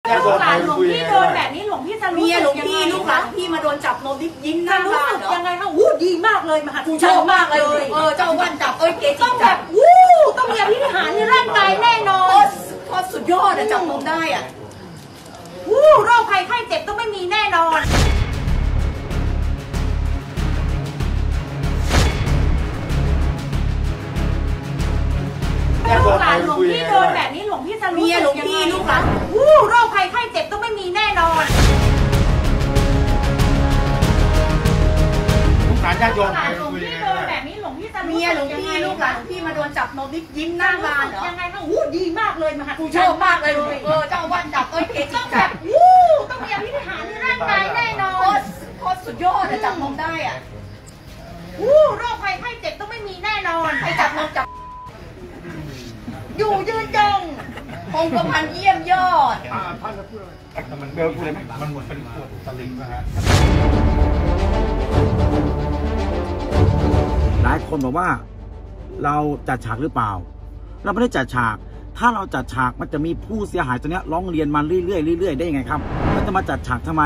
ลูกหลานหลวงพี่โดนแบบนี้หลวงพี่จะรู้สึกยังไงลูกหลานพี่มาโดนจับนมยิ้มหน้ารู้สึกยังไงคะวู้ดีมากเลยมหาชอบมากเลยเจ้าวันจับเกจิต้องแบบวู้ต้องมีอภินิหารในร่างกายแน่นอนพอสุดยอดจับนมได้อ่ะวู้โรคภัยไข้เจ็บต้องไม่มีแน่นอนลูกหลานหลวงพี่โดนแบบนี้หลวงพี่จะรู้สึกยังไงลูกหลานวู้โรคภัยไข้เจ็บต้องไม่มีแน่นอนลูกหลานญาติโยมหลวงพี่โดนแบบนี้หลวงพี่จะรู้สึกยังไงลูกหลานพี่มาโดนจับนมยิ้มหน้าบ้านเหรอยังไงคะวู้ดีมากเลยมหาชอบมากเลยเจ้าวันจับเกจิต้องแบบวู้ต้องมีอภินิหารในร่างกายแน่นอนพอสุดยอดจับนมได้อ่ะวู้โรคภัยไข้เจ็บต้องไม่มีแน่นอนให้จับนมจับอยู่ยืนยงคงกระพันเยี่ยมยอดท่านจะพูดอะไรแต่มันเบลพูดอะไรไหมมันหมดเป็นขวดตะลิงนะฮะหลายคนบอกว่าเราจัดฉากหรือเปล่าเราไม่ได้จัดฉากถ้าเราจัดฉากมันจะมีผู้เสียหายตัวนี้ร้องเรียนมาเรื่อยๆได้ยังไงครับมันจะมาจัดฉากทำไม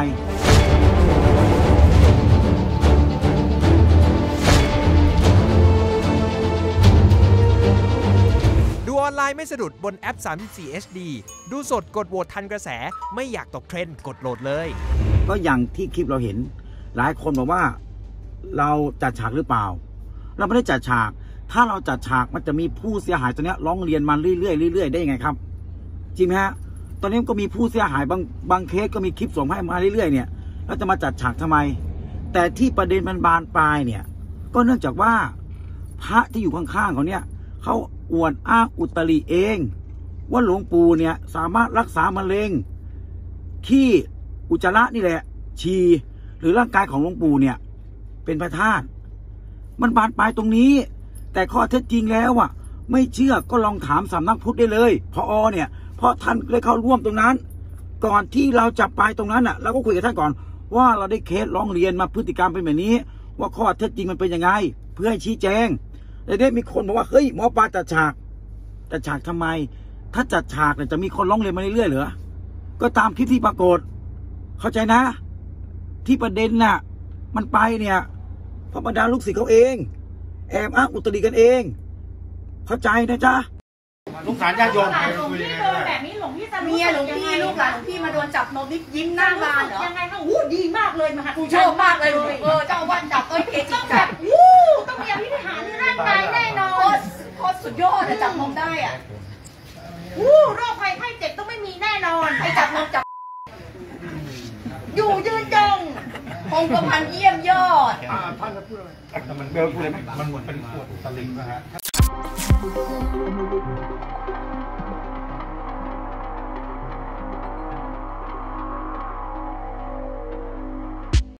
ออนไลน์ไม่สะดุดบนแอป 34 HD ดูสดกดโหวตทันกระแสไม่อยากตกเทรนด์กดโหลดเลยก็อย่างที่คลิปเราเห็นหลายคนบอกว่าเราจัดฉากหรือเปล่าเราไม่ได้จัดฉากถ้าเราจัดฉากมันจะมีผู้เสียหายตัวนี้ร้องเรียนมาเรื่อยๆได้ยังไงครับจริงไหมฮะตอนนี้ก็มีผู้เสียหายบางเคสก็มีคลิปส่งให้มาเรื่อยๆเนี่ยแล้วจะมาจัดฉากทำไมแต่ที่ประเด็นมันบานปลายเนี่ยก็เนื่องจากว่าพระที่อยู่ข้างๆเขาเนี่ยเขาอวดอ้างอุตริเองว่าหลวงปู่เนี่ยสามารถรักษามะเร็งขี้อุจจาระนี่แหละฉี่หรือร่างกายของหลวงปู่เนี่ยเป็นพระธาตุมันบานปลายตรงนี้แต่ข้อเท็จจริงแล้วอ่ะไม่เชื่อก็ลองถามสำนักพุทธได้เลยพอเนี่ยเพราะท่านได้เข้าร่วมตรงนั้นก่อนที่เราจะไปตรงนั้นอ่ะเราก็คุยกับท่านก่อนว่าเราได้เคสร้องเรียนมาพฤติกรรมเป็นแบบนี้ว่าข้อเท็จจริงมันเป็นยังไงเพื่อให้ชี้แจงแต่ได้มีคนบอกว่าเฮ้ยหมอปลาจัดฉากทำไมถ้าจัดฉากเนี่ยจะมีคนร้องเรียนมาเรื่อยๆเหรอก็ตามคลิปที่ปรากฏเข้าใจนะที่ประเด็นน่ะมันไปเนี่ยเพราะบรรดาลูกศิษย์เขาเองแอบอ้างอุตริกันเองเข้าใจนะจ๊ะลูกหลานญาติโยมหลวงพี่โดนแบบนี้หลวงพี่จะรู้สึกยังไงลูกหลานพี่มาโดนจับนมยิ้มหน้าบ้านเหรอยังไงคะวู้ดีมากเลยมหาชอบมากเลยเจ้าวันจับเกจิต้องแบบวู้ต้องมีอภินิหารในร่างกายแน่นอนพอสุดยอดจับนมได้อ่ะวู้โรคภัยไข้เจ็บต้องไม่มีแน่นอนให้จับนมจับอยู่ยืนยงคงกระพันเยี่ยมยอดท่านจะพูดอะไรแต่มันเบลพูดอะไรไหมมันหมดเป็นขวดตะลิงนะฮะ